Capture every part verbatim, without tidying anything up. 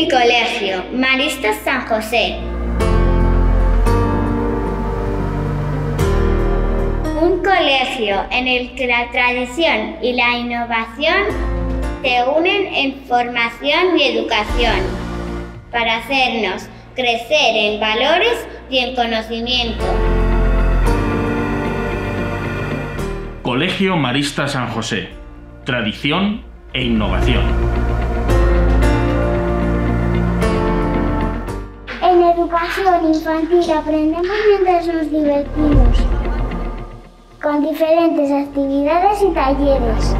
mi colegio, Maristas San José. Un colegio en el que la tradición y la innovación se unen en formación y educación para hacernos crecer en valores y en conocimiento. Colegio Maristas San José. Tradición e innovación. En educación infantil aprendemos mientras nos divertimos, con diferentes actividades y talleres.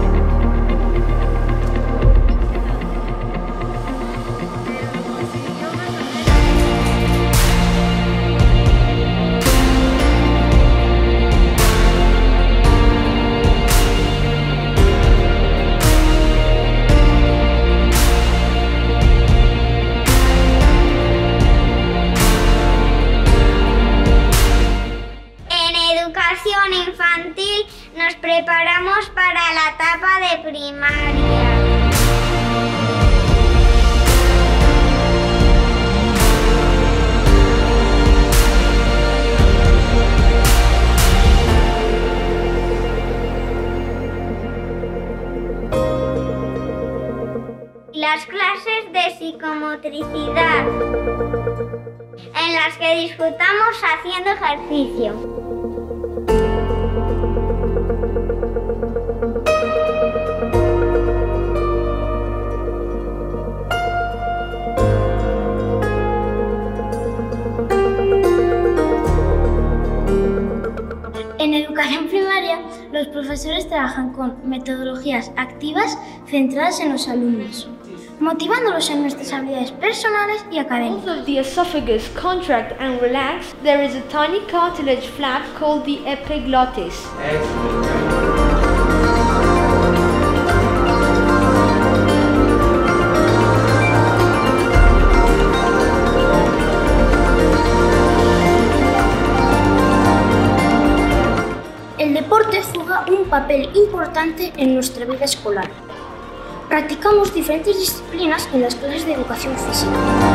Infantil nos preparamos para la etapa de primaria. Las clases de psicomotricidad, en las que disfrutamos haciendo ejercicio. En educación primaria, los profesores trabajan con metodologías activas centradas en los alumnos, motivándolos en nuestras habilidades personales y académicas. Both of the esophagus contract and relax, there is a tiny cartilage flap called the epiglottis. El deporte juega un papel importante en nuestra vida escolar. Practicamos diferentes disciplinas en las clases de educación física.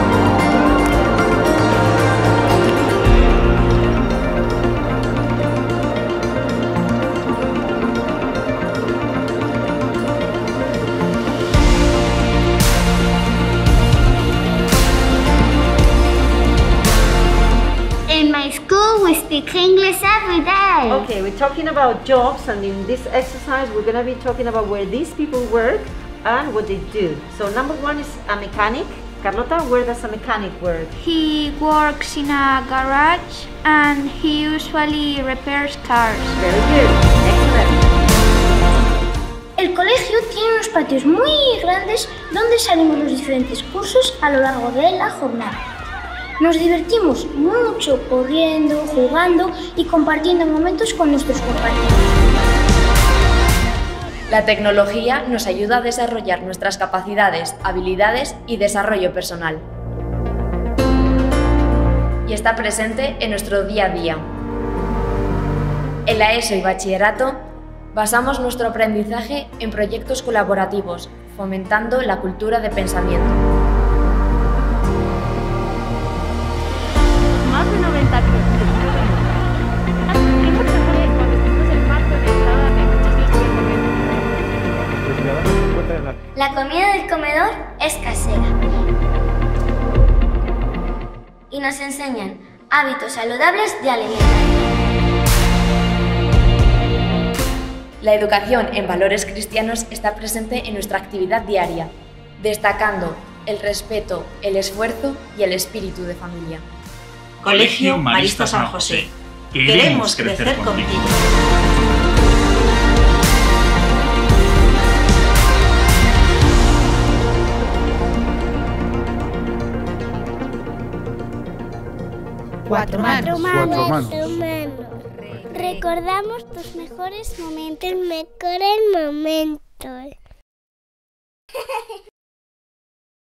In my school, we speak English every day. Okay, we're talking about jobs, and in this exercise we're going to be talking about where these people work and what they do. So number one is a mechanic. Carlota, where does a mechanic work? He works in a garage and he usually repairs cars. Very good, excellent. El colegio tiene unos patios muy grandes donde salimos los diferentes cursos a lo largo de la jornada. Nos divertimos mucho corriendo, jugando y compartiendo momentos con nuestros compañeros. La tecnología nos ayuda a desarrollar nuestras capacidades, habilidades y desarrollo personal. Y está presente en nuestro día a día. En la ESO y bachillerato, basamos nuestro aprendizaje en proyectos colaborativos, fomentando la cultura de pensamiento. Más de noventa por ciento de los cuando estuvimos en marzo en estaba de muchos días. La comida del comedor es casera y nos enseñan hábitos saludables de alimentación. La educación en valores cristianos está presente en nuestra actividad diaria, destacando el respeto, el esfuerzo y el espíritu de familia. Colegio Maristas San José. Queremos crecer contigo. Cuatro manos. Cuatro manos. Recordamos tus mejores momentos, mejores momentos.